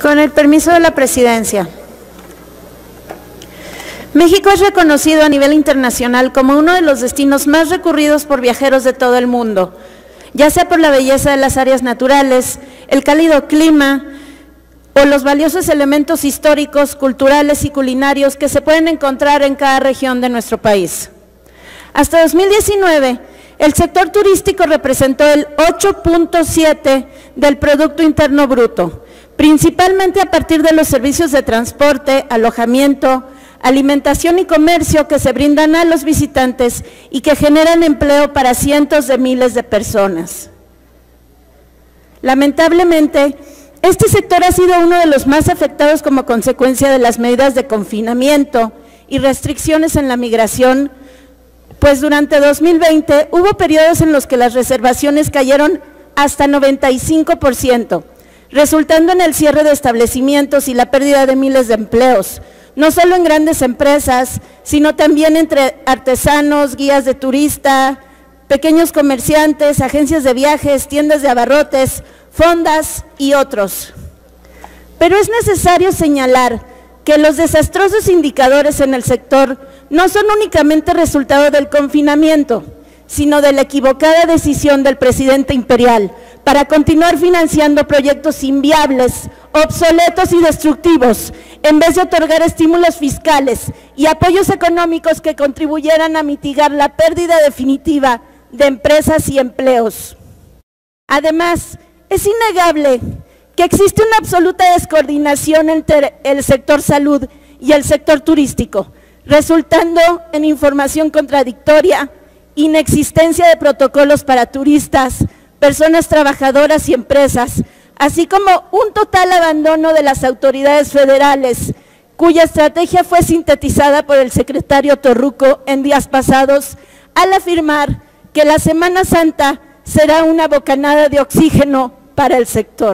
Con el permiso de la presidencia. México es reconocido a nivel internacional como uno de los destinos más recurridos por viajeros de todo el mundo, ya sea por la belleza de las áreas naturales, el cálido clima o los valiosos elementos históricos, culturales y culinarios que se pueden encontrar en cada región de nuestro país. Hasta 2019, el sector turístico representó el 8.7% del Producto Interno Bruto, principalmente a partir de los servicios de transporte, alojamiento, alimentación y comercio que se brindan a los visitantes y que generan empleo para cientos de miles de personas. Lamentablemente, este sector ha sido uno de los más afectados como consecuencia de las medidas de confinamiento y restricciones en la migración, pues durante 2020 hubo periodos en los que las reservaciones cayeron hasta 95%, resultando en el cierre de establecimientos y la pérdida de miles de empleos, no solo en grandes empresas, sino también entre artesanos, guías de turista, pequeños comerciantes, agencias de viajes, tiendas de abarrotes, fondas y otros. Pero es necesario señalar que los desastrosos indicadores en el sector no son únicamente resultado del confinamiento, sino de la equivocada decisión del presidente imperial para continuar financiando proyectos inviables, obsoletos y destructivos, en vez de otorgar estímulos fiscales y apoyos económicos que contribuyeran a mitigar la pérdida definitiva de empresas y empleos. Además, es innegable que existe una absoluta descoordinación entre el sector salud y el sector turístico, resultando en información contradictoria, inexistencia de protocolos para turistas, personas trabajadoras y empresas, así como un total abandono de las autoridades federales, cuya estrategia fue sintetizada por el secretario Torruco en días pasados al afirmar que la Semana Santa será una bocanada de oxígeno para el sector.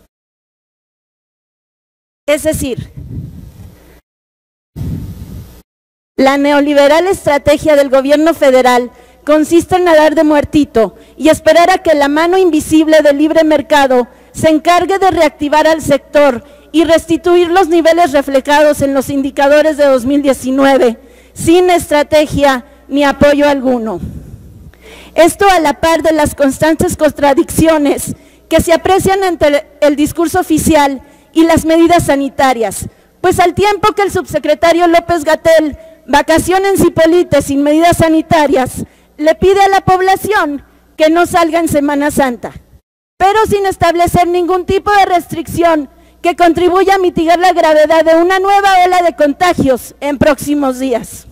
Es decir, la neoliberal estrategia del gobierno federal consiste en nadar de muertito y esperar a que la mano invisible del libre mercado se encargue de reactivar al sector y restituir los niveles reflejados en los indicadores de 2019, sin estrategia ni apoyo alguno. Esto a la par de las constantes contradicciones que se aprecian entre el discurso oficial y las medidas sanitarias, pues al tiempo que el subsecretario López-Gatell vacaciona en Zipolite sin medidas sanitarias, le pide a la población que no salga en Semana Santa, pero sin establecer ningún tipo de restricción que contribuya a mitigar la gravedad de una nueva ola de contagios en próximos días.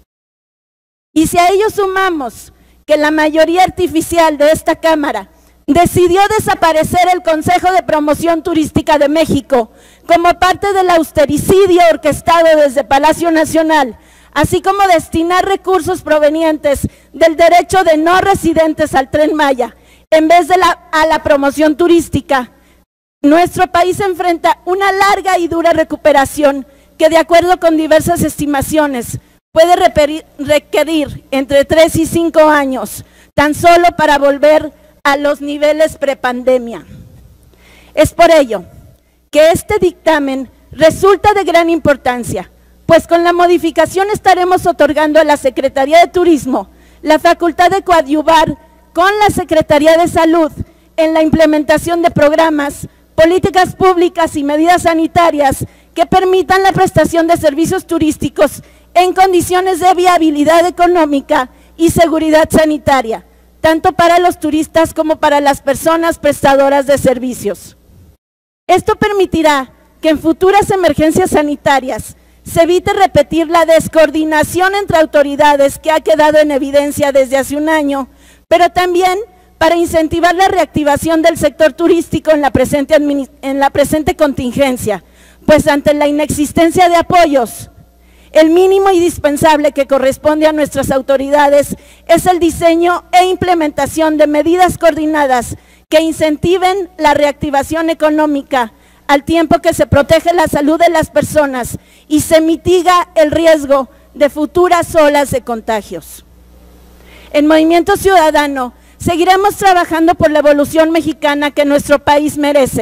Y si a ello sumamos que la mayoría artificial de esta Cámara decidió desaparecer el Consejo de Promoción Turística de México como parte del austericidio orquestado desde Palacio Nacional, así como destinar recursos provenientes del derecho de no residentes al Tren Maya, en vez de a la promoción turística, nuestro país enfrenta una larga y dura recuperación que, de acuerdo con diversas estimaciones, puede requerir entre 3 y 5 años, tan solo para volver a los niveles prepandemia. Es por ello que este dictamen resulta de gran importancia, pues con la modificación estaremos otorgando a la Secretaría de Turismo la facultad de coadyuvar con la Secretaría de Salud en la implementación de programas, políticas públicas y medidas sanitarias que permitan la prestación de servicios turísticos en condiciones de viabilidad económica y seguridad sanitaria, tanto para los turistas como para las personas prestadoras de servicios. Esto permitirá que en futuras emergencias sanitarias se evite repetir la descoordinación entre autoridades que ha quedado en evidencia desde hace un año, pero también para incentivar la reactivación del sector turístico en la presente contingencia, pues ante la inexistencia de apoyos, el mínimo indispensable que corresponde a nuestras autoridades es el diseño e implementación de medidas coordinadas que incentiven la reactivación económica, al tiempo que se protege la salud de las personas y se mitiga el riesgo de futuras olas de contagios. En Movimiento Ciudadano seguiremos trabajando por la evolución mexicana que nuestro país merece,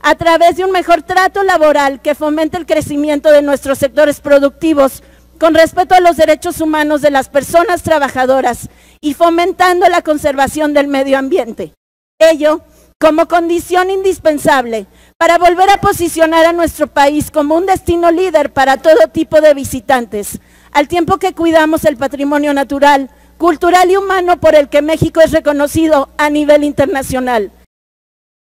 a través de un mejor trato laboral que fomente el crecimiento de nuestros sectores productivos con respeto a los derechos humanos de las personas trabajadoras y fomentando la conservación del medio ambiente. Ello como condición indispensable para volver a posicionar a nuestro país como un destino líder para todo tipo de visitantes, al tiempo que cuidamos el patrimonio natural, cultural y humano por el que México es reconocido a nivel internacional.